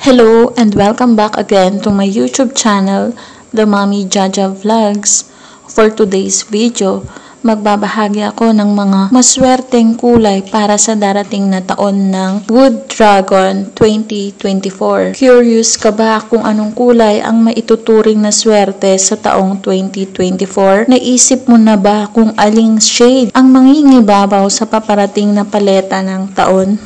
Hello and welcome back again to my YouTube channel, The Mommy Jaja Vlogs. For today's video, magbabahagi ako ng mga maswerteng kulay para sa darating na taon ng Wood Dragon 2024. Curious ka ba kung anong kulay ang maituturing na swerte sa taong 2024? Naisip mo na ba kung aling shade ang mangingibabaw sa paparating na paleta ng taon?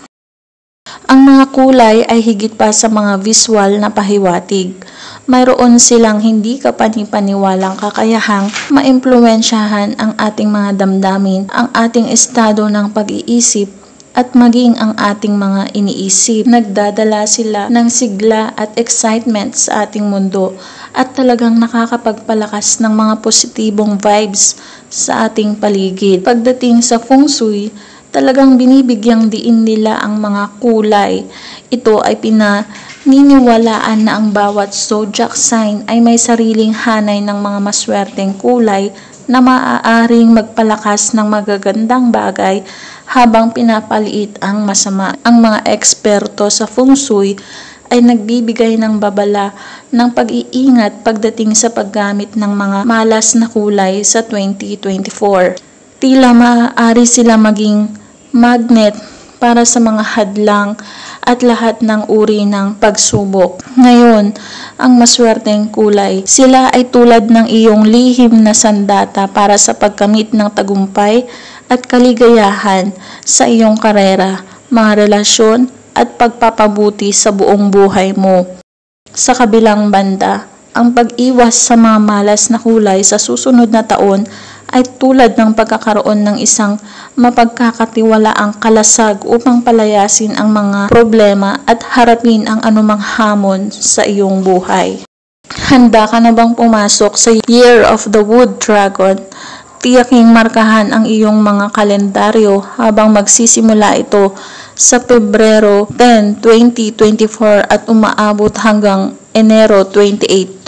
Ang mga kulay ay higit pa sa mga visual na pahiwatig. Mayroon silang hindi kapani-paniwalang kakayahang maimpluwensyahan ang ating mga damdamin, ang ating estado ng pag-iisip, at maging ang ating mga iniisip. Nagdadala sila ng sigla at excitement sa ating mundo at talagang nakakapagpalakas ng mga positibong vibes sa ating paligid. Pagdating sa feng shui, talagang binibigyang diin nila ang mga kulay. Ito ay pinaniniwalaan na ang bawat zodiac sign ay may sariling hanay ng mga maswerteng kulay na maaaring magpalakas ng magagandang bagay habang pinapaliit ang masama. Ang mga eksperto sa feng shui ay nagbibigay ng babala ng pag-iingat pagdating sa paggamit ng mga malas na kulay sa 2024. Tila maaari sila maging magnet para sa mga hadlang at lahat ng uri ng pagsubok. Ngayon, ang maswerteng kulay, sila ay tulad ng iyong lihim na sandata para sa pagkamit ng tagumpay at kaligayahan sa iyong karera, mga relasyon at pagpapabuti sa buong buhay mo. Sa kabilang banda, ang pag-iwas sa mga malas na kulay sa susunod na taon ay tulad ng pagkakaroon ng isang mapagkakatiwalaang kalasag upang palayasin ang mga problema at harapin ang anumang hamon sa iyong buhay. Handa ka na bang pumasok sa Year of the Wood Dragon? Tiyaking markahan ang iyong mga kalendaryo habang magsisimula ito sa Pebrero 10, 2024 at umaabot hanggang Enero 28,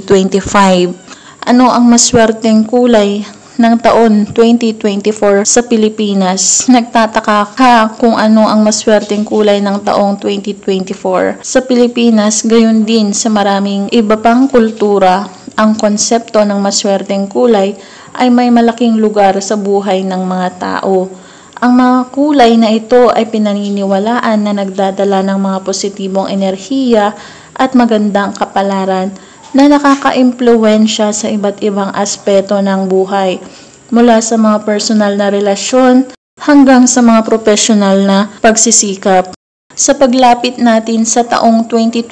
2025. Ano ang maswerteng kulay ng taon 2024 sa Pilipinas? Nagtataka ka kung ano ang maswerteng kulay ng taong 2024 sa Pilipinas, gayon din sa maraming iba pang kultura. Ang konsepto ng maswerteng kulay ay may malaking lugar sa buhay ng mga tao. Ang mga kulay na ito ay pinaniniwalaan na nagdadala ng mga positibong enerhiya at magandang kapalaran na nakaka-impluwensya sa iba't ibang aspeto ng buhay, mula sa mga personal na relasyon hanggang sa mga profesional na pagsisikap. Sa paglapit natin sa taong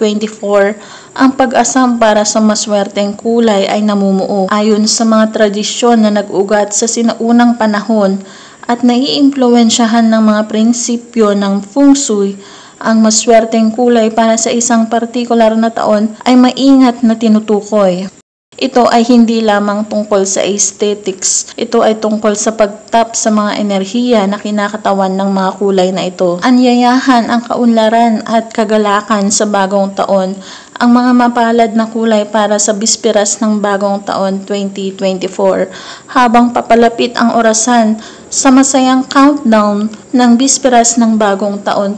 2024, ang pag-asam para sa maswerteng kulay ay namumuo ayon sa mga tradisyon na nag-ugat sa sinaunang panahon at naiimpluwensyahan ng mga prinsipyo ng feng shui. Ang maswerteng kulay para sa isang partikular na taon ay maingat na tinutukoy. Ito ay hindi lamang tungkol sa aesthetics. Ito ay tungkol sa pagtap sa mga enerhiya na kinakatawan ng mga kulay na ito. Anyayahan ang kaunlaran at kagalakan sa bagong taon. Ang mga mapalad na kulay para sa bisperas ng bagong taon 2024. Habang papalapit ang orasan sa masayang countdown ng bisperas ng bagong taon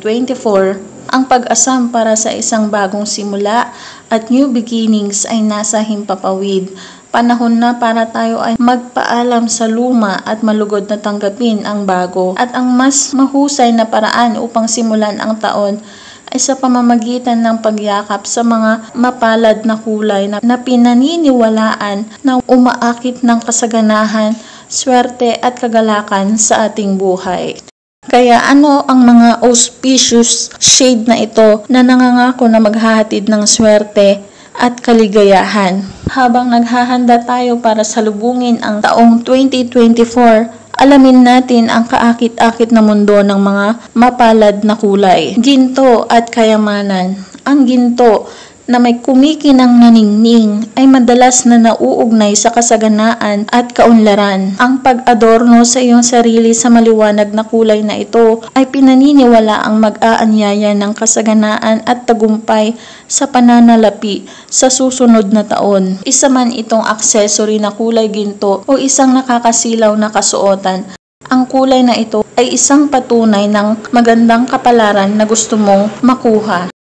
2024, ang pag-asam para sa isang bagong simula at new beginnings ay nasa himpapawid. Panahon na para tayo ay magpaalam sa luma at malugod na tanggapin ang bago. At ang mas mahusay na paraan upang simulan ang taon ay sa pamamagitan ng pagyakap sa mga mapalad na kulay na pinaniniwalaan na umaakit ng kasaganahan, swerte at kagalakan sa ating buhay. Kaya ano ang mga auspicious shade na ito na nangangako na maghahatid ng swerte at kaligayahan? Habang naghahanda tayo para salubungin ang taong 2024, alamin natin ang kaakit-akit na mundo ng mga mapalad na kulay. Ginto at kayamanan. Ang ginto na may kumikinang naningning ay madalas na nauugnay sa kasaganaan at kaunlaran. Ang pag-adorno sa iyong sarili sa maliwanag na kulay na ito ay pinaniniwala ang mag-aanyaya ng kasaganaan at tagumpay sa pananalapi sa susunod na taon. Isa man itong accessory na kulay ginto o isang nakakasilaw na kasuotan, ang kulay na ito ay isang patunay ng magandang kapalaran na gusto mong makuha.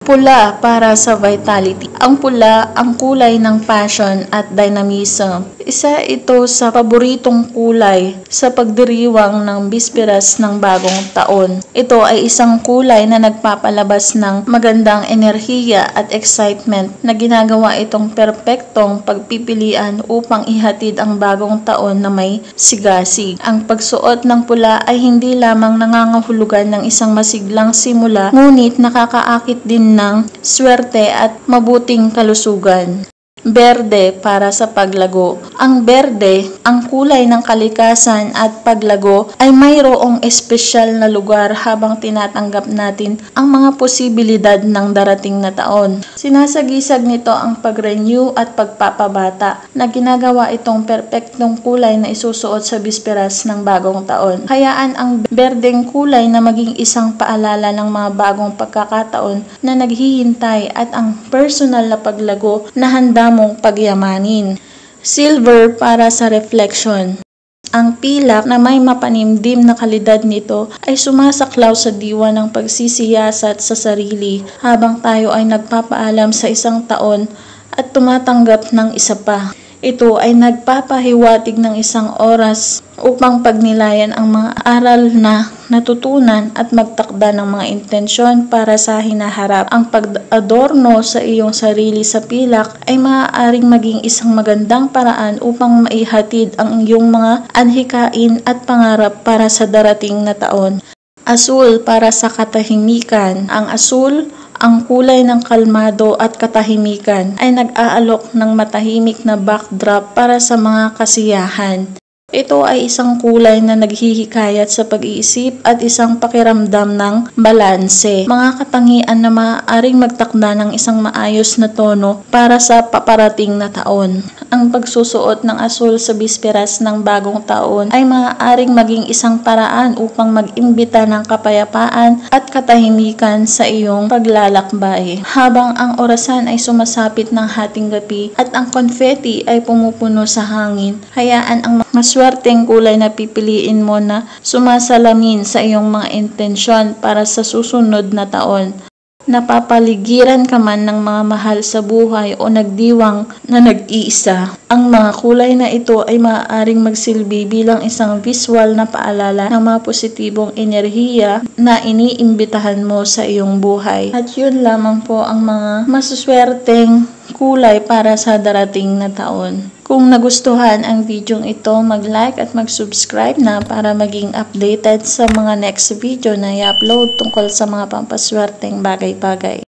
Pula para sa vitality. Ang pula ang kulay ng passion at dynamism. Isa ito sa paboritong kulay sa pagdiriwang ng bisperas ng bagong taon. Ito ay isang kulay na nagpapalabas ng magandang enerhiya at excitement na ginagawa itong perpektong pagpipilian upang ihatid ang bagong taon na may sigasig. Ang pagsuot ng pula ay hindi lamang nangangahulugan ng isang masiglang simula, ngunit nakakaakit din ng swerte at mabuting kalusugan. Berde para sa paglago. Ang berde, ang kulay ng kalikasan at paglago ay mayroong espesyal na lugar habang tinatanggap natin ang mga posibilidad ng darating na taon. Sinasagisag nito ang pag-renew at pagpapabata na ginagawa itong perpektong kulay na isusuot sa bisperas ng bagong taon. Hayaan ang berdeng kulay na maging isang paalala ng mga bagong pagkakataon na naghihintay at ang personal na paglago na handa mong pagyamanin. Silver para sa reflection. Ang pilak na may mapanimdim na kalidad nito ay sumasaklaw sa diwa ng pagsisiyasat sa sarili habang tayo ay nagpapaalam sa isang taon at tumatanggap ng isa pa. Ito ay nagpapahiwatig ng isang oras upang pagnilayan ang mga aral na natutunan at magtakda ng mga intensyon para sa hinaharap. Ang pag-adorno sa iyong sarili sa pilak ay maaaring maging isang magandang paraan upang maihatid ang iyong mga anhikain at pangarap para sa darating na taon. Asul para sa katahimikan. Ang asul, ang kulay ng kalmado at katahimikan, ay nag-aalok ng matahimik na backdrop para sa mga kasiyahan. Ito ay isang kulay na naghihikayat sa pag-iisip at isang pakiramdam ng balanse. Mga katangian na maaaring magtakda ng isang maayos na tono para sa paparating na taon. Ang pagsusuot ng asul sa bisperas ng bagong taon ay maaaring maging isang paraan upang mag-imbita ng kapayapaan at katahimikan sa iyong paglalakbay. Habang ang orasan ay sumasapit ng hating gabi at ang confetti ay pumupuno sa hangin, hayaan ang maswerteng kulay na pipiliin mo na sumasalamin sa iyong mga intensyon para sa susunod na taon. Napapaligiran ka man ng mga mahal sa buhay o nagdiwang na nag-iisa. Ang mga kulay na ito ay maaaring magsilbi bilang isang visual na paalala ng mga positibong enerhiya na iniimbitahan mo sa iyong buhay. At yun lamang po ang mga masuswerteng kulay para sa darating na taon. Kung nagustuhan ang video ito, mag-like at mag-subscribe na para maging updated sa mga next video na i-upload tungkol sa mga pampaswerteng bagay-bagay.